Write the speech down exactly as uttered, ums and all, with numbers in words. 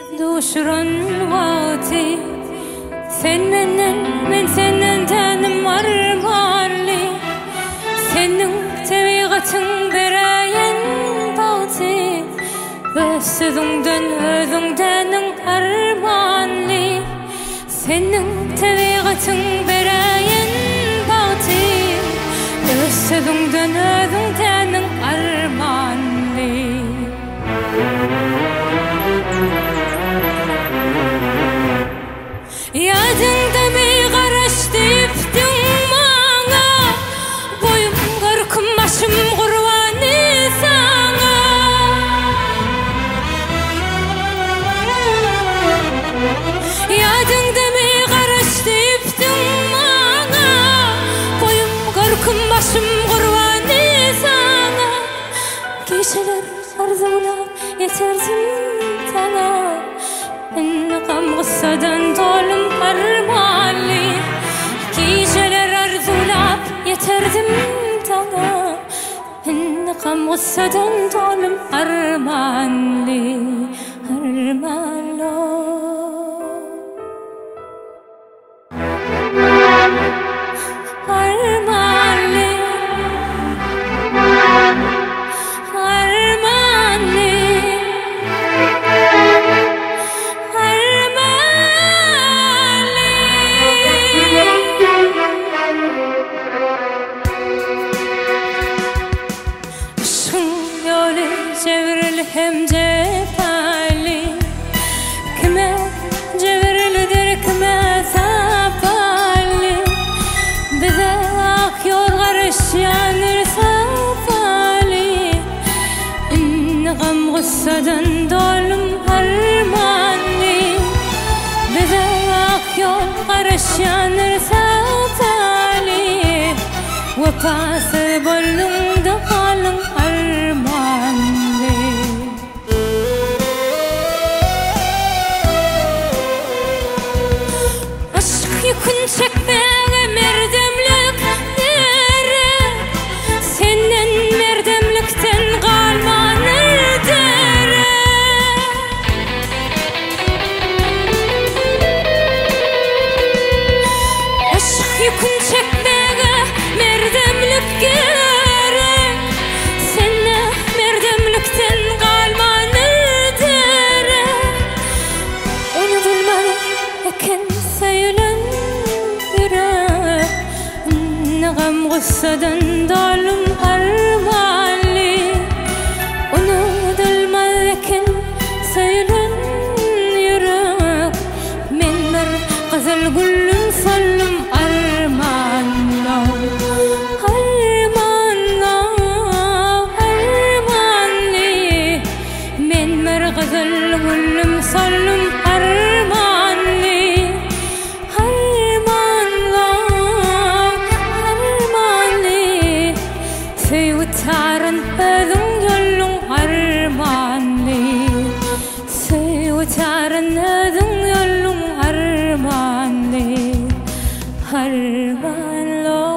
duşuran vakti sen menden, men senden tanım armanli senin tebigatın berayen bağti ve sözünden özünden armanli senin tebigatın berayen bağti ve sözünden özünden armanli. Yadında mi garaştıptın bana boyum korkum başım kurbanı sana Yadında mi garaştıptın bana boyum korkum başım kurbanı sana Geceler arzulap yeterdim sana İntikam gıssadan dolum armanli Geceler arzulap yeterdim sana İntikam gıssadan dolum armanli Armanlo Armanli Cevril hem cefali Kime cevrilidir kime safali Bize ak yol karışyanır safali İntikam gıssadan dolum harmanli Bize ak yol karışyanır safali Vefası bollumda kalın armanli Yükün çekmeye merdemlik dere Senden merdemlikten kalmanır dere Aşk yükün çekmeye merdemlik dere Senden merdemlikten kalmanır dere Onu bilmem eken sayılan Gam gıssadan dolum armanli Unutulmazken sayılan yürek Men bir kızıl güllüm sollum armanla Armanla, armanli Men bir kızıl güllüm sollum armanli Seyvutaren ödün yolun armanli Seyvutaren ödün yolun armanli Armanlo